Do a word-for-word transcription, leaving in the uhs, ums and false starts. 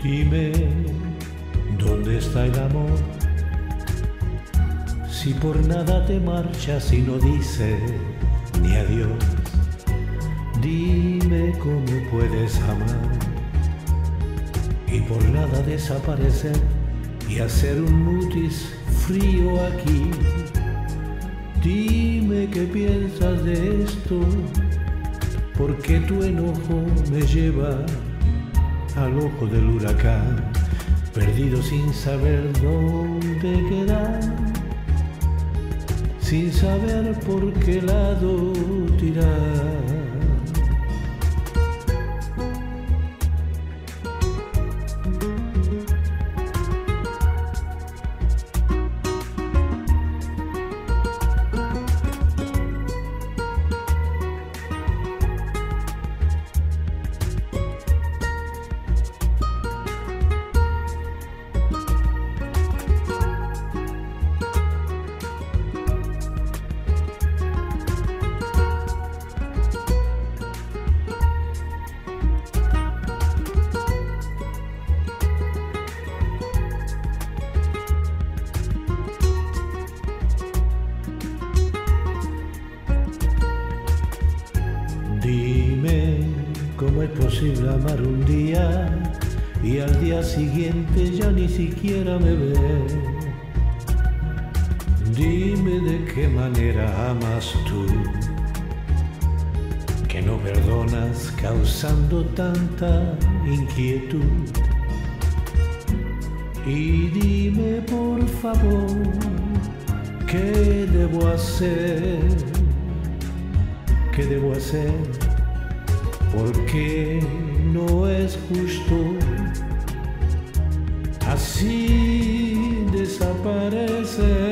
Dime, ¿dónde está el amor? Si por nada te marchas y no dices ni adiós. Dime cómo puedes amar y por nada desaparecer y hacer un mutis frío aquí. Dime qué piensas de esto, porque tu enojo me lleva al ojo del huracán, perdido sin saber dónde quedar, sin saber por qué lado tirar. Dime cómo es posible amar un día y al día siguiente ya ni siquiera me ves. Dime de qué manera amas tú, que no perdonas causando tanta inquietud. Y dime por favor, ¿qué debo hacer? ¿Qué debo hacer? Porque no es justo así desaparecer.